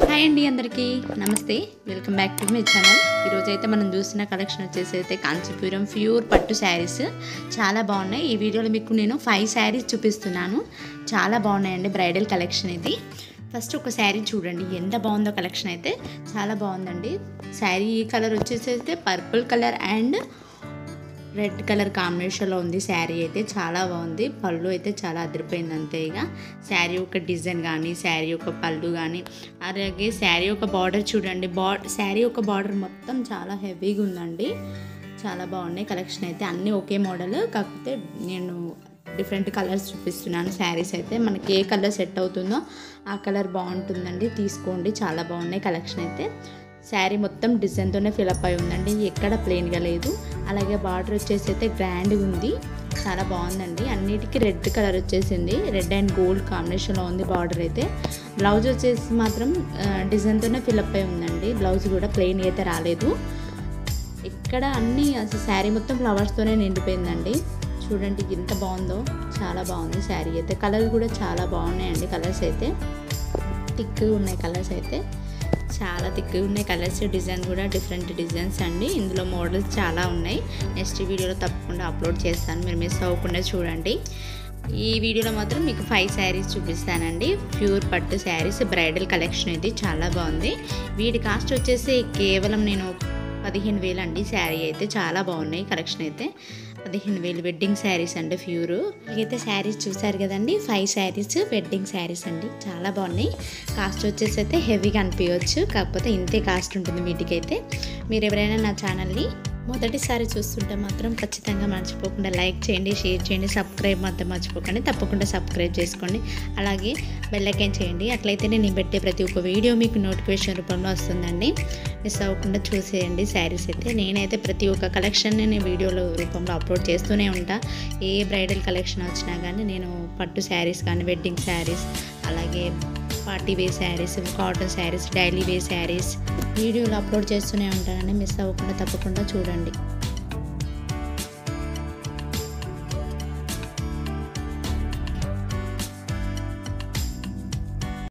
Hi అండి అందరికీ నమస్తే welcome back to my channel. ఈరోజు అయితే మనం చూస్తున్న కలెక్షన్ వచ్చేసి అయితే కాంచీపురం ప్యూర్ పట్టు శారీస్ చాలా బాగున్నాయి। ఈ వీడియోలో మీకు నేను 5 శారీస్ చూపిస్తున్నాను, చాలా బాగున్నాయండి। బ్రైడల్ కలెక్షన్ ఇది। ఫస్ట్ ఒక శారీ చూడండి, ఎంత బాగుందో కలెక్షన్ అయితే చాలా బాగుందండి। శారీ ఈ కలర్ వచ్చేసి అయితే purple colour and red colour కాంబినేషన్లో ఉంది। శారీ అయితే చాలా బాగుంది, పళ్ళు అయితే చాలా అదిరిపోయింది అంతే। ఇక శారీ యొక్క డిజైన్ కానీ శారీ యొక్క పళ్ళు కానీ అలాగే శారీ యొక్క బార్డర్ చూడండి, శారీ యొక్క బార్డర్ మొత్తం చాలా హెవీగా ఉందండి, చాలా బాగున్నాయి కలెక్షన్ అయితే। అన్నీ ఒకే మోడల్, కాకపోతే నేను డిఫరెంట్ కలర్స్ చూపిస్తున్నాను। శారీస్ అయితే మనకి ఏ కలర్ సెట్ అవుతుందో ఆ కలర్ బాగుంటుందండి, తీసుకోండి, చాలా బాగున్నాయి కలెక్షన్ అయితే। శారీ మొత్తం డిజైన్తోనే ఫిలప్ అయి ఉందండి, ఎక్కడ ప్లెయిన్గా లేదు। అలాగే బార్డర్ వచ్చేసి అయితే గ్రాండ్గా ఉంది, చాలా బాగుందండి। అన్నిటికీ రెడ్ కలర్ వచ్చేసింది, రెడ్ అండ్ గోల్డ్ కాంబినేషన్లో ఉంది బార్డర్ అయితే। బ్లౌజ్ వచ్చేసి మాత్రం డిజైన్తోనే ఫిలప్ అయి ఉందండి, బ్లౌజ్ కూడా ప్లెయిన్ అయితే రాలేదు। ఇక్కడ అన్నీ అసలు శారీ మొత్తం ఫ్లవర్స్తోనే నిండిపోయిందండి, చూడండి ఎంత బాగుందో, చాలా బాగుంది శారీ అయితే। కలర్ కూడా చాలా బాగున్నాయండి, కలర్స్ అయితే థిక్గా ఉన్నాయి, కలర్స్ అయితే చాలా థిక్గా ఉన్నాయి కలర్స్। డిజైన్ కూడా డిఫరెంట్ డిజైన్స్ అండి, ఇందులో మోడల్స్ చాలా ఉన్నాయి। నెక్స్ట్ వీడియోలో తప్పకుండా అప్లోడ్ చేస్తాను, మీరు మిస్ అవ్వకుండా చూడండి। ఈ వీడియోలో మాత్రం మీకు 5 శారీస్ చూపిస్తానండి, ప్యూర్ పట్టు శారీస్ బ్రైడల్ కలెక్షన్ ఇది, చాలా బాగుంది। వీటి కాస్ట్ వచ్చేసి కేవలం నేను 15,000 అండి। శారీ అయితే చాలా బాగున్నాయి కలెక్షన్ అయితే, 15,000 వెడ్డింగ్ శారీస్ అండి ప్యూర్। ఇకైతే శారీస్ చూసారు కదండి, 5 శారీస్ వెడ్డింగ్ శారీస్ అండి, చాలా బాగున్నాయి। కాస్ట్ వచ్చేసి అయితే హెవీగా అనిపించవచ్చు, కాకపోతే ఇంతే కాస్ట్ ఉంటుంది వీటికైతే। మీరు ఎవరైనా నా ఛానల్ని మొదటిసారి చూస్తుంటే మాత్రం ఖచ్చితంగా మర్చిపోకుండా లైక్ చేయండి, షేర్ చేయండి, సబ్స్క్రైబ్ మాత్రం మర్చిపోకండి, తప్పకుండా సబ్స్క్రైబ్ చేసుకోండి, అలాగే బెల్ ఐకాన్ చేయండి। అట్లయితే నేను పెట్టే ప్రతి ఒక్క వీడియో మీకు నోటిఫికేషన్ రూపంలో వస్తుందండి, మిస్ అవ్వకుండా చూసేయండి శారీస్ అయితే। నేనైతే ప్రతి ఒక్క కలెక్షన్ని నేను వీడియోలో రూపంలో అప్లోడ్ చేస్తూనే ఉంటా, ఏ బ్రైడల్ కలెక్షన్ వచ్చినా కానీ నేను పట్టు శారీస్ కానీ వెడ్డింగ్ శారీస్ అలాగే party wear saris, cotton saris, daily wear saris వీడియోలు అప్లోడ్ చేస్తూనే ఉంటానండి, మిస్ అవ్వకుండా తప్పకుండా చూడండి।